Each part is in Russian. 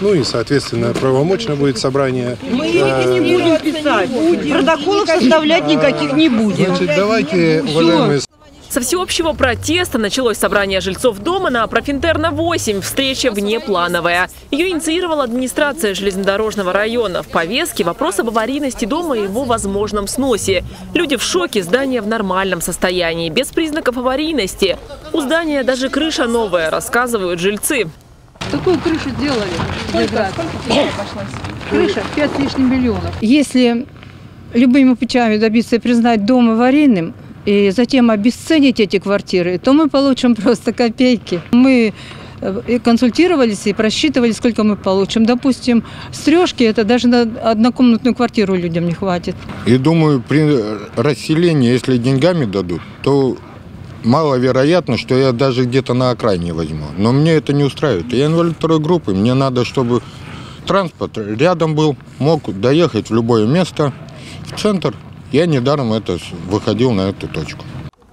Ну и, соответственно, правомочно будет собрание. Мы не будем писать. Протоколов составлять никаких не будем. Значит, давайте, уважаемые... Со всеобщего протеста началось собрание жильцов дома на Профинтерна 8. Встреча внеплановая. Ее инициировала администрация железнодорожного района. В повестке вопрос об аварийности дома и его возможном сносе. Люди в шоке, здание в нормальном состоянии, без признаков аварийности. У здания даже крыша новая, рассказывают жильцы. Такую крышу делали. Сколько крыша 5 с лишним миллионов. Если любыми путями добиться и признать дом аварийным, и затем обесценить эти квартиры, то мы получим просто копейки. Мы консультировались и просчитывали, сколько мы получим. Допустим, с трешки это даже на однокомнатную квартиру людям не хватит. И думаю, при расселении, если деньгами дадут, то маловероятно, что я даже где-то на окраине возьму. Но мне это не устраивает. Я инвалид второй группы, мне надо, чтобы транспорт рядом был, мог доехать в любое место, в центр. Я недаром выходил на эту точку.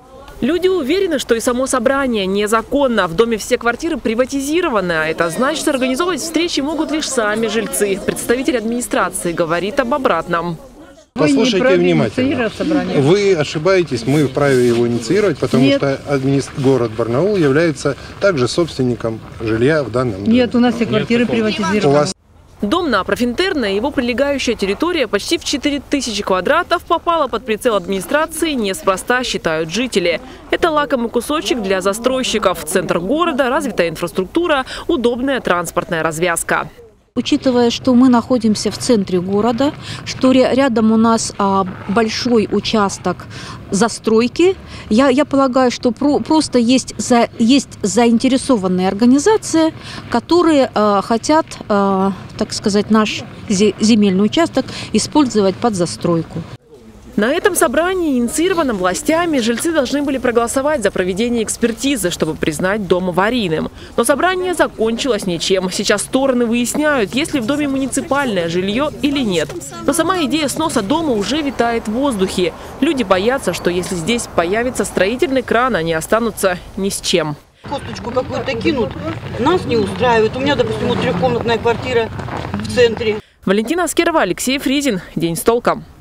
Люди уверены, что и само собрание незаконно. В доме все квартиры приватизированы. А это значит, организовывать встречи могут лишь сами жильцы. Представитель администрации говорит об обратном. Послушайте внимательно. Вы ошибаетесь, мы вправе его инициировать, потому что город Барнаул является также собственником жилья в данном доме. Нет, у нас все квартиры приватизированы. Дом на Профинтерна и его прилегающая территория почти в 4000 квадратов попала под прицел администрации неспроста, считают жители. Это лакомый кусочек для застройщиков. Центр города, развитая инфраструктура, удобная транспортная развязка. Учитывая, что мы находимся в центре города, что рядом у нас большой участок застройки, я полагаю, что просто есть заинтересованные организации, которые хотят, так сказать, наш земельный участок использовать под застройку. На этом собрании, инициированном властями, жильцы должны были проголосовать за проведение экспертизы, чтобы признать дом аварийным. Но собрание закончилось ничем. Сейчас стороны выясняют, есть ли в доме муниципальное жилье или нет. Но сама идея сноса дома уже витает в воздухе. Люди боятся, что если здесь появится строительный кран, они останутся ни с чем. Косточку какую-то кинут, нас не устраивает. У меня, допустим, вот трехкомнатная квартира в центре. Валентина Аскерова, Алексей Фризин. День с толком.